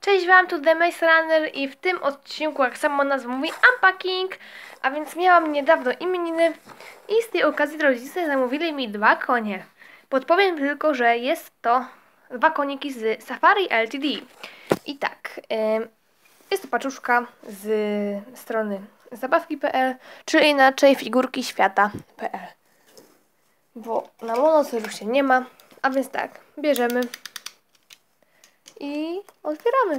Cześć Wam, tu The Maze Runner i w tym odcinku, jak sama nazwa mówi, unpacking. A więc miałam niedawno imieniny i z tej okazji rodzice zamówili mi 2 konie. Podpowiem tylko, że jest to 2 koniki z Safari Ltd. I tak, jest to paczuszka z strony zabawki.pl, czy inaczej figurki świata.pl. Bo na monocerusie nie ma, a więc tak, bierzemy i otwieramy.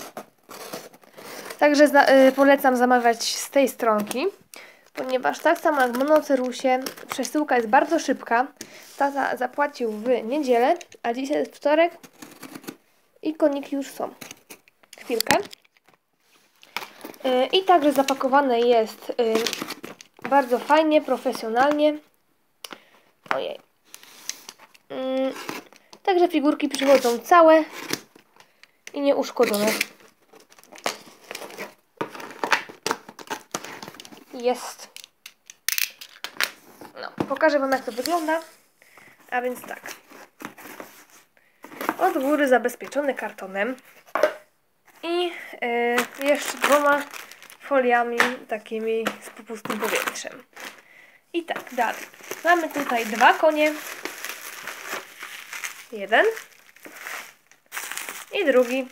Także polecam zamawiać z tej stronki, ponieważ tak samo jak w Monocerusie przesyłka jest bardzo szybka. Tata zapłacił w niedzielę, a dzisiaj jest wtorek i koniki już są. Chwilkę. I także zapakowane jest bardzo fajnie, profesjonalnie. Ojej. Także figurki przychodzą całe i nieuszkodzone. Jest. No, pokażę Wam, jak to wygląda. A więc tak. Od góry zabezpieczony kartonem i jeszcze 2 foliami takimi z popustym powietrzem. I tak, dalej. Mamy tutaj 2 konie. Jeden i drugi.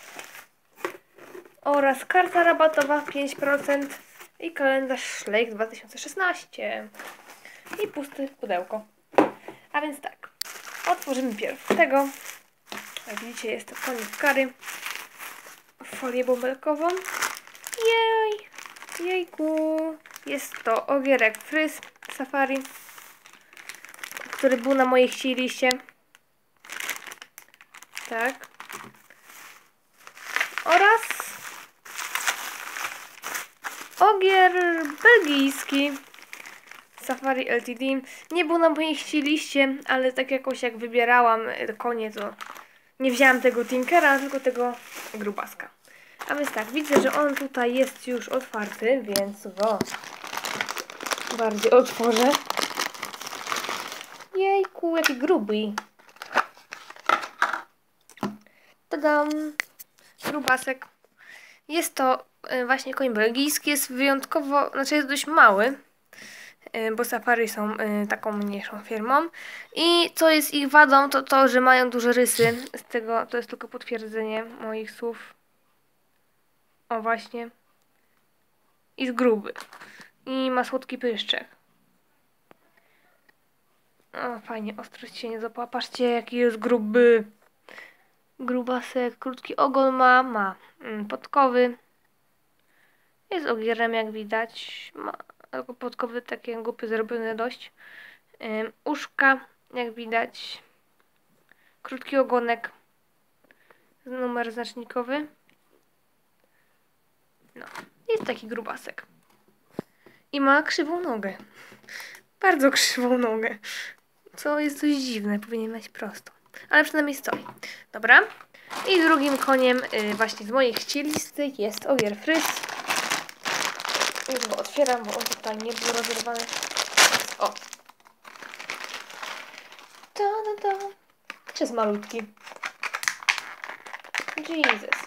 Oraz karta rabatowa 5% i kalendarz Szlejk 2016. I puste pudełko. A więc tak. Otworzymy pierw tego. Jak widzicie, jest to konik kary. Folię bąbelkową. Jej! Jejku! Jest to ogierek Fryz Safari, który był na mojej liście. Tak. Oraz ogier belgijski Safari Ltd. Nie był na mojej liście, ale tak jakoś jak wybierałam konie, to nie wzięłam tego Tinkera, tylko tego grubaska. A więc tak, widzę, że on tutaj jest już otwarty, więc go bardziej otworzę. Jejku, jaki gruby. Tadam! Grubasek. Jest to właśnie koń belgijski, jest wyjątkowo, znaczy jest dość mały, bo Safari są taką mniejszą firmą. I co jest ich wadą, to to, że mają duże rysy. Z tego to jest tylko potwierdzenie moich słów. O właśnie. Jest gruby. I ma słodki pyszczek. O, fajnie, ostrość się nie zapała. Patrzcie, jaki jest gruby. Grubasek, krótki ogon ma podkowy. Jest ogierem, jak widać. Ma tylko podkowy takie głupie zrobione dość. Uszka, jak widać. Krótki ogonek. Numer znacznikowy. No, jest taki grubasek. I ma krzywą nogę. Bardzo krzywą nogę. Co jest dość dziwne, powinien mieć prostą. Ale przynajmniej stoi. Dobra. I drugim koniem właśnie z mojej listy jest ogier Fryz. Już go otwieram, bo on tutaj nie był rozerwany. O! Jest malutki. Jesus.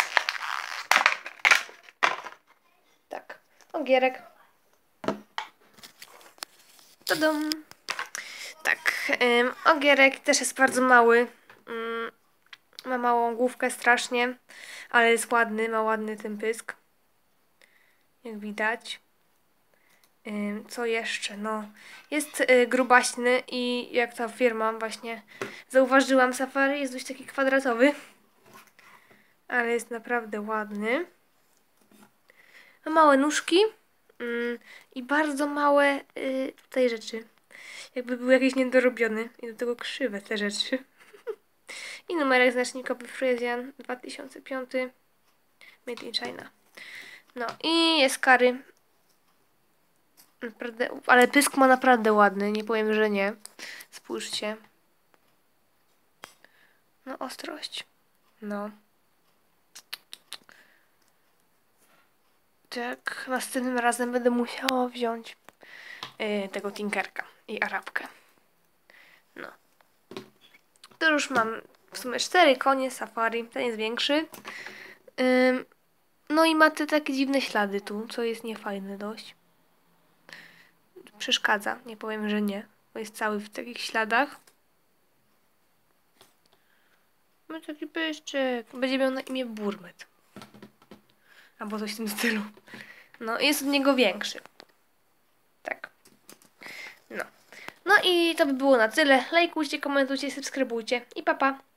Tak. Ogierek. Tadam. Tak. Ogierek też jest bardzo mały. Ma małą główkę strasznie, ale jest ładny, ma ładny ten pysk. Jak widać. Co jeszcze? No, jest grubaśny i jak ta firma właśnie zauważyłam, Safari jest dość taki kwadratowy, ale jest naprawdę ładny. Ma małe nóżki i bardzo małe tutaj rzeczy. Jakby był jakiś niedorobiony i do tego krzywe te rzeczy. I numerek znacznikowy Frisian 2005 Made in China. No i jest kary. Naprawdę, ale pysk ma naprawdę ładny, nie powiem, że nie. Spójrzcie. No, ostrość. No. Tak, następnym razem będę musiała wziąć tego Tinkerka i Arabkę. No. To już mam w sumie 4 konie safari, ten jest większy. No i ma te takie dziwne ślady tu, co jest niefajne dość. Przeszkadza, nie powiem, że nie, bo jest cały w takich śladach. Ma taki pyszczek, będzie miał na imię Burmet. Albo coś w tym stylu. No, jest od niego większy. Tak. No. No i to by było na tyle. Lajkujcie, komentujcie, subskrybujcie i pa pa!